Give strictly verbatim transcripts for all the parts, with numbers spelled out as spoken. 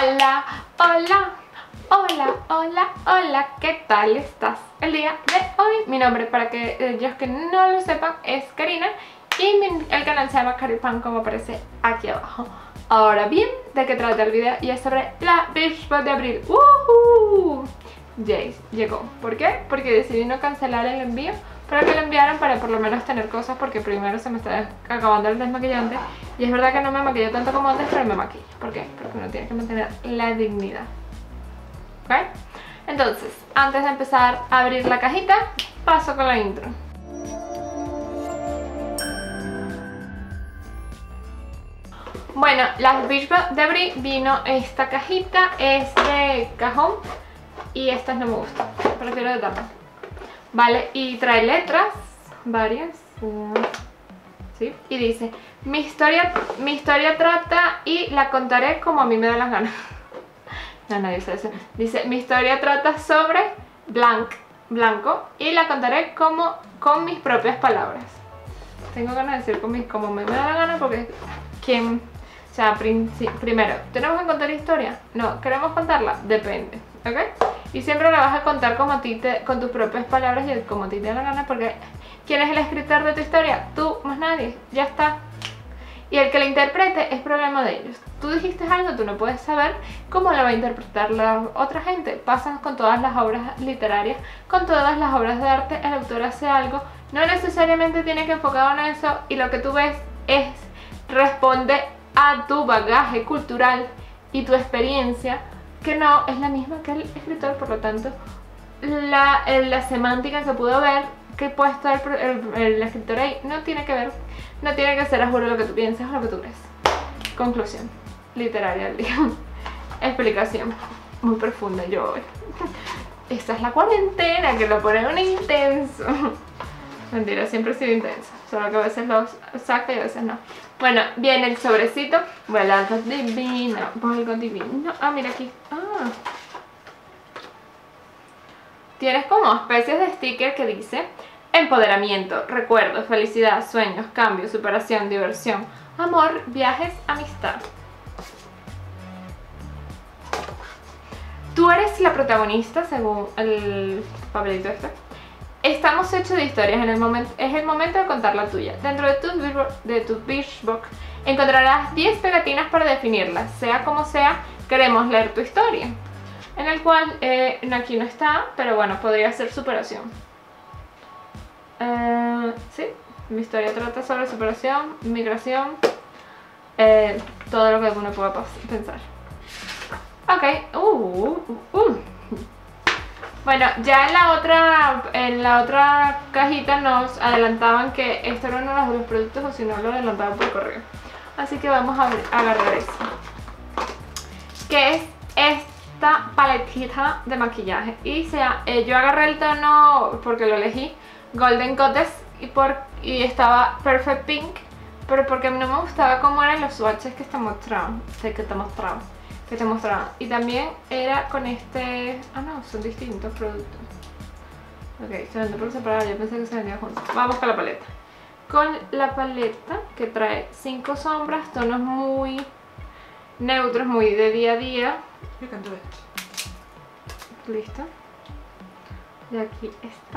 Hola, hola, hola, hola, hola, ¿qué tal estás el día de hoy? Mi nombre, para que ellos que no lo sepan, es Karina y mi, el canal se llama Caripan, como aparece aquí abajo. Ahora bien, ¿de qué trata el video? Y es sobre la Beach Book de abril. ¡Woohoo! Jace llegó. ¿Por qué? Porque decidí no cancelar el envío, pero que lo enviaran para por lo menos tener cosas, porque primero se me está acabando el desmaquillante. Y es verdad que no me maquillo tanto como antes, pero me maquillo. ¿Por qué? Porque uno tiene que mantener la dignidad. ¿Ok? Entonces, antes de empezar a abrir la cajita, paso con la intro. Bueno, las Beach Book de abril vino esta cajita, es de cajón y estas no me gustan, prefiero de tapa. Vale, y trae letras, varias, ¿sí? Y dice, mi historia, mi historia trata y la contaré como a mí me da las ganas. No, no dice eso. Dice, mi historia trata sobre blanc, blanco y la contaré como con mis propias palabras. Tengo ganas de decir con mis, como me, me da la gana porque ¿quién? O sea, prim, primero, ¿tenemos que contar historia? No, ¿queremos contarla? Depende, ¿ok? Y siempre la vas a contar como a ti te, con tus propias palabras y como a ti te da la gana, porque ¿quién es el escritor de tu historia? Tú, más nadie, ya está. Y el que la interprete es problema de ellos. Tú dijiste algo, tú no puedes saber cómo la va a interpretar la otra gente. Pasan con todas las obras literarias, con todas las obras de arte, el autor hace algo, no necesariamente tiene que enfocar en eso y lo que tú ves es, responde a tu bagaje cultural y tu experiencia, que no es la misma que el escritor. Por lo tanto, la, la semántica que pudo ver, que puesto el, el, el escritor ahí, no tiene que ver, no tiene que ser a juro lo que tú piensas o lo que tú crees. Conclusión literaria del día. Explicación muy profunda yo hoy. Esta es la cuarentena, que lo pone un intenso. Mentira, siempre he sido intensa, solo que a veces lo saca y a veces no. Bueno, viene el sobrecito. Bueno, algo divino, algo divino. Ah, mira aquí. Ah. Tienes como especies de sticker que dice empoderamiento, recuerdos, felicidad, sueños, cambio, superación, diversión, amor, viajes, amistad. Tú eres la protagonista según el papelito este. Estamos hechos de historias, en el momento, es el momento de contar la tuya. Dentro de tu, de tu Beach Book encontrarás diez pegatinas para definirlas. Sea como sea, queremos leer tu historia. En el cual, eh, aquí no está, pero bueno, podría ser superación. Uh, sí, mi historia trata sobre superación, migración, eh, todo lo que uno pueda pensar. Ok, uh, uh, uh. Bueno, ya en la otra en la otra cajita nos adelantaban que esto era uno de los productos, o si no lo adelantaban por correo. Así que vamos a, a agarrar eso. Que es esta paletita de maquillaje. Y sea, eh, yo agarré el tono, porque lo elegí, Golden Goddess, y, por, y estaba Perfect Pink, pero porque a mí no me gustaba cómo eran los swatches que te mostraban. Sé que te mostraban. que te mostraban. Y también era con este... Ah, no, son distintos productos. Ok, se vende por separado, yo pensé que se vendía juntos. Vamos con la paleta. Con la paleta que trae cinco sombras, tonos muy neutros, muy de día a día. Yo canto esto. Listo. Y aquí está.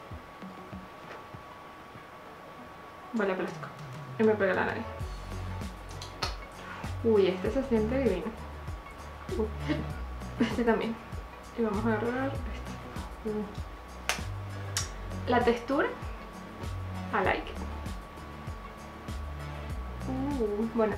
Huele a plástico. Y me pega la nariz. Uy, este se siente divino. Uh, este también. Y vamos a agarrar este. Uh. La textura, I like it. Uh, bueno,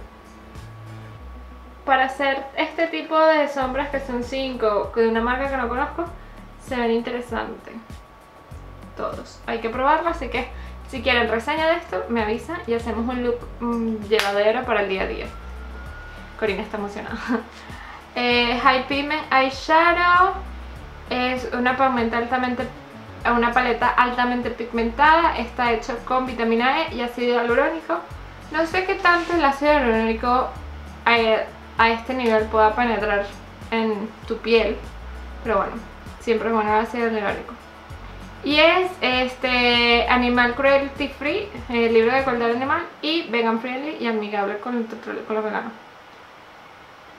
para hacer este tipo de sombras que son cinco de una marca que no conozco, se ven interesantes todos. Hay que probarlo, así que si quieren reseña de esto, me avisan y hacemos un look um, llevadero para el día a día. Corina está emocionada. Eh, High Pigment Eyeshadow es una paleta altamente, una paleta altamente pigmentada. Está hecho con vitamina E y ácido hialurónico. No sé qué tanto el ácido hialurónico a, a este nivel pueda penetrar en tu piel, pero bueno, siempre es bueno el ácido hialurónico. Y es este animal cruelty free, eh, libre de crueldad animal y vegan friendly y amigable con, con los veganos.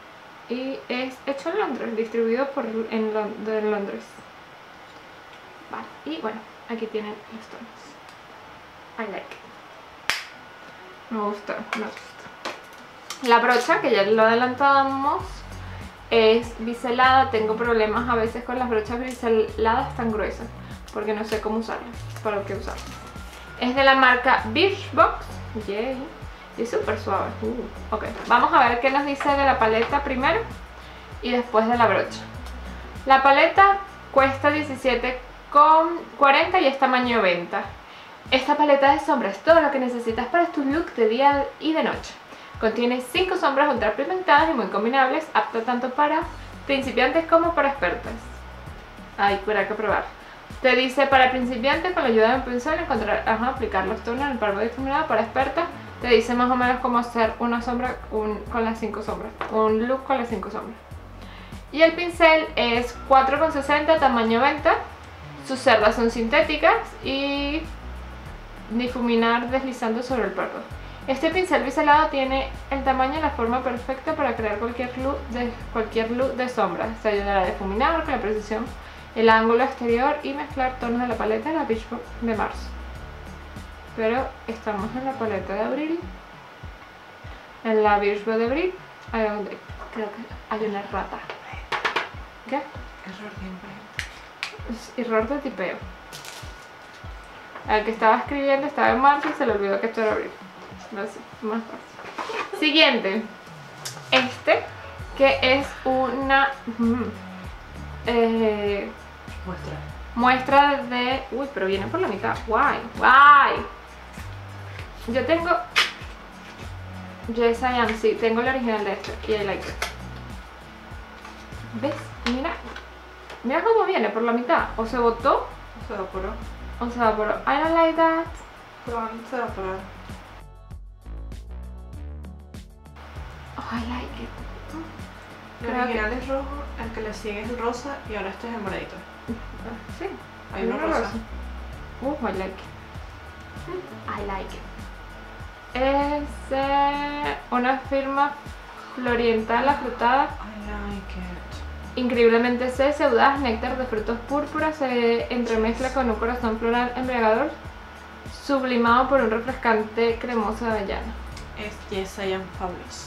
y es hecho en Londres, distribuido por en, Lond de Londres. Vale, y bueno, aquí tienen los tonos. I like it. Me gusta, me gusta. La brocha, que ya lo adelantamos, es biselada. Tengo problemas a veces con las brochas biseladas tan gruesas, porque no sé cómo usarlas, para qué usarlas. Es de la marca Birchbox. Yay. Y es súper suave. Uh, ok, vamos a ver qué nos dice de la paleta primero y después de la brocha. La paleta cuesta diecisiete con cuarenta y es tamaño venta. Esta paleta de sombras es todo lo que necesitas para tu look de día y de noche. Contiene cinco sombras ultra pigmentadas y muy combinables, apta tanto para principiantes como para expertas. Ay, habrá que probar. Te dice para principiantes con la ayuda de un pincel encontrar, ajá, aplicar los tonos en el polvo difuminado. Para expertas te dice más o menos cómo hacer una sombra un, con las cinco sombras, un look con las cinco sombras. Y el pincel es cuatro con sesenta, tamaño venta. Sus cerdas son sintéticas y difuminar deslizando sobre el polvo. Este pincel biselado tiene el tamaño y la forma perfecta para crear cualquier look de, cualquier look de sombras. Te ayudará a difuminar con la precisión el ángulo exterior y mezclar tonos de la paleta de la Birchbox de marzo. Pero estamos en la paleta de abril. En la Birchbox de abril hay donde creo que hay una rata. ¿Qué? Error siempre. Es error de tipeo. El que estaba escribiendo estaba en marzo y se le olvidó que esto era abril. Así, más fácil. Siguiente. Este, que es una mm, eh, Muestra. muestra de... Uy, pero viene por la mitad. Guay, guay. Yo tengo... Yes, I am. Sí, tengo el original de este. Y I like it. ¿Ves? Mira. Mira cómo viene por la mitad. O se botó Se evaporó. o se evaporó. I don't like that. Probablemente se evaporó. Oh, I like it. El Creo original es rojo, el que le sigue es rosa y ahora este es el moradito. Sí. Hay uno rosa. Uh, I like it. I like it. Es eh, una firma floriental afrutada. I like it. Increíblemente sexy, audaz, néctar de frutos púrpuras, se entremezcla con un corazón floral embriagador, sublimado por un refrescante cremoso de avellana. Es Yes, I am Fabulous.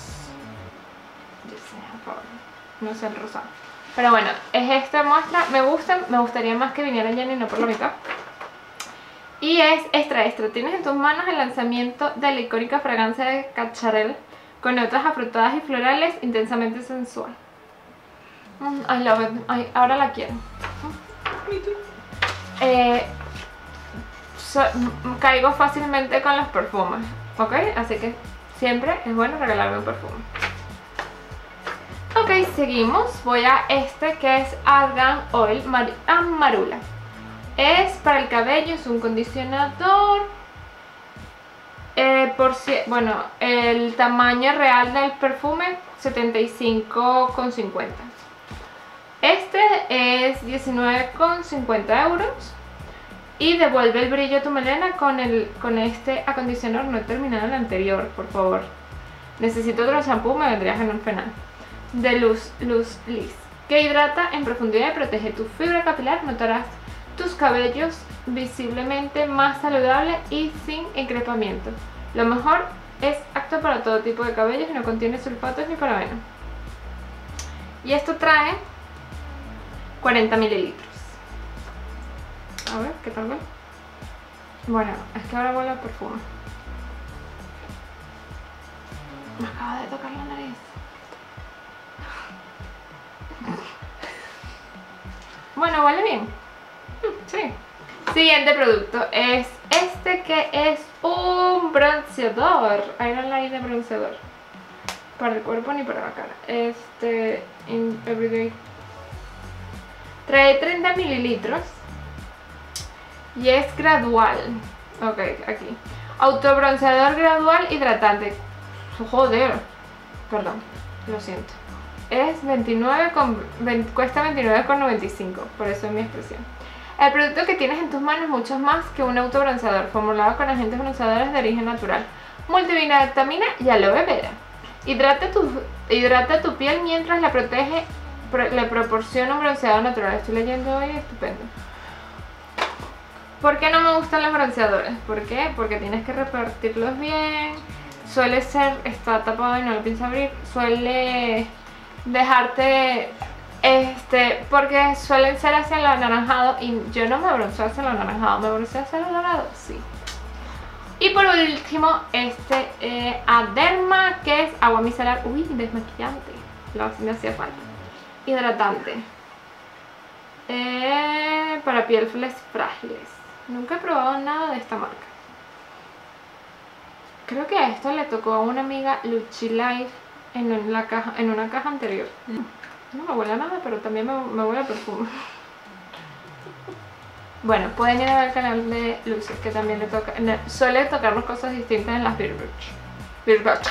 No sé el rosado. Pero bueno, es esta muestra. Me gusta, me gustaría más que viniera Jenny, no por la mitad. Y es extra extra. Tienes en tus manos el lanzamiento de la icónica fragancia de Cacharel con notas afrutadas y florales, intensamente sensual. Mm, I love it. Ay, ahora la quiero. Eh, so, caigo fácilmente con los perfumes, ¿ok? Así que siempre es bueno regalarme un perfume. Ok, seguimos. Voy a este que es Argan Oil Mar Marula. Es para el cabello, es un condicionador. Eh, por si, bueno, el tamaño real del perfume setenta y cinco con cincuenta. Este es diecinueve con cincuenta euros y devuelve el brillo a tu melena con, el, con este acondicionador. No he terminado el anterior, por favor. Necesito otro shampoo, me vendría fenomenal. De Luz Luz Liz, que hidrata en profundidad y protege tu fibra capilar. Notarás tus cabellos visiblemente más saludables y sin encrespamiento. Lo mejor es apto para todo tipo de cabellos y no contiene sulfatos ni parabenos. Y esto trae cuarenta mililitros. A ver, ¿qué tal huele? Bueno, es que ahora huele a perfume. Me acaba de tocar la nariz. Bueno, huele bien. Sí. Siguiente producto es este, que es un bronceador. I don't like de bronceador. Para el cuerpo ni para la cara. Este, in everyday. Trae treinta mililitros y es gradual. Ok, aquí. Autobronceador gradual hidratante. Joder. Perdón, lo siento. Es veintinueve con, veinte, cuesta veintinueve con noventa y cinco, por eso es mi expresión. El producto que tienes en tus manos es mucho más que un autobronceador, formulado con agentes bronceadores de origen natural, multivitamina y aloe vera. Hidrata tu, hidrata tu piel mientras la protege, pro, le proporciona un bronceado natural. Estoy leyendo hoy, estupendo. ¿Por qué no me gustan los bronceadores? ¿Por qué? Porque tienes que repartirlos bien. Suele ser, está tapado y no lo pienso abrir. Suele dejarte, este, porque suelen ser hacia el anaranjado. Y yo no me bronceo hacia el anaranjado, me bronceo hacia el dorado, sí. Y por último, este eh, Aderma, que es agua micelar. Uy, desmaquillante. Lo, me hacía falta. Hidratante. Eh, para pieles frágiles. Nunca he probado nada de esta marca. Creo que a esto le tocó a una amiga Luchi Life en, la caja, en una caja anterior. No me huele a nada, pero también me, me huele a perfume. Bueno, pueden ir a ver el canal de Lucy, que también le toca, suele tocarnos cosas distintas en las Beer Birch.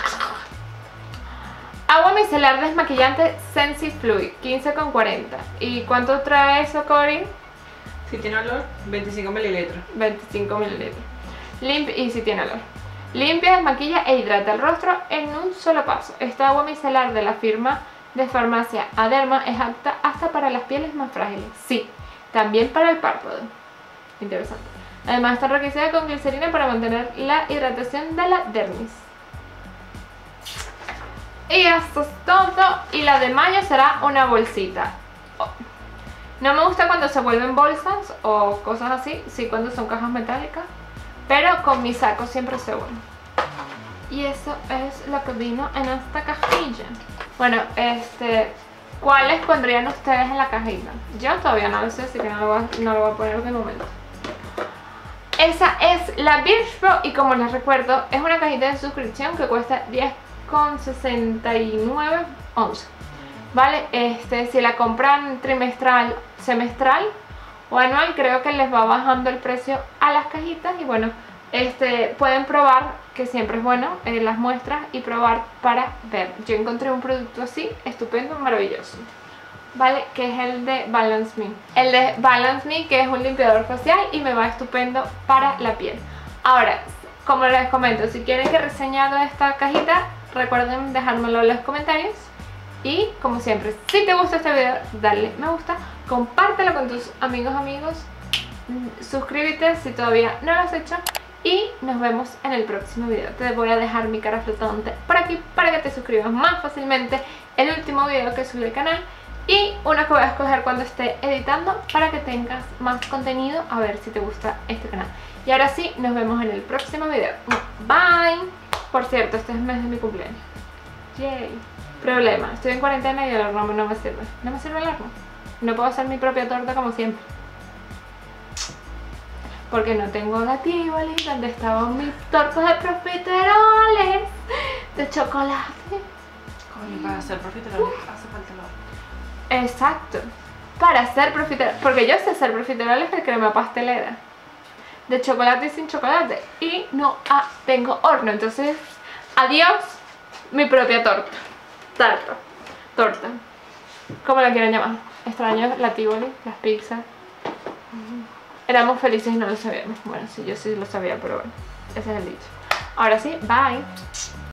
Agua micelar desmaquillante Sensi Fluid, quince con cuarenta. ¿Y cuánto trae eso, Cory? Si tiene olor, veinticinco mililitros. veinticinco mililitros. Limp y si tiene olor. Limpia, desmaquilla e hidrata el rostro en un solo paso. Esta agua micelar de la firma de farmacia Aderma es apta hasta para las pieles más frágiles. Sí, también para el párpado. Interesante. Además está enriquecida con glicerina para mantener la hidratación de la dermis. Y esto es todo. Y la de mayo será una bolsita. Oh. No me gusta cuando se vuelven bolsas o cosas así. Sí, cuando son cajas metálicas. Pero con mi saco siempre se bueno. Y eso es lo que vino en esta cajilla. Bueno, este... ¿cuáles pondrían ustedes en la cajita? Yo todavía no lo sé, así que no lo voy a, no lo voy a poner de momento. Esa es la Birch Pro y como les recuerdo, es una cajita de suscripción que cuesta diez con sesenta y nueve, once. Vale, este, si la compran trimestral, semestral o anual, creo que les va bajando el precio a las cajitas. Y bueno, este, pueden probar, que siempre es bueno, eh, las muestras y probar para ver. Yo encontré un producto así, estupendo, maravilloso. Vale, que es el de Balance Me. El de Balance Me, que es un limpiador facial y me va estupendo para la piel. Ahora, como les comento, si quieren que reseñe algo de esta cajita, recuerden dejármelo en los comentarios. Y como siempre, si te gusta este video, dale me gusta, compártelo con tus amigos amigos, suscríbete si todavía no lo has hecho. Y nos vemos en el próximo video. Te voy a dejar mi cara flotante por aquí para que te suscribas más fácilmente. El último video que subí al canal y uno que voy a escoger cuando esté editando para que tengas más contenido, a ver si te gusta este canal. Y ahora sí, nos vemos en el próximo video. Bye. Por cierto, este es el mes de mi cumpleaños. Yay. Problema, estoy en cuarentena y el horno no me sirve. No me sirve el horno. No puedo hacer mi propia torta como siempre. Porque no tengo la Tivoli donde estaban mis tortas de profiteroles de chocolate. Coño, para hacer profiteroles hace falta el horno. Exacto. Para hacer profiteroles, porque yo sé hacer profiteroles de crema pastelera, de chocolate y sin chocolate. Y no ah, tengo horno, entonces adiós mi propia torta. Tarta. Torta. Como la quieran llamar. Extraño la Tivoli, las pizzas. Éramos felices y no lo sabíamos. Bueno, sí, yo sí lo sabía, pero bueno, ese es el dicho. Ahora sí, bye.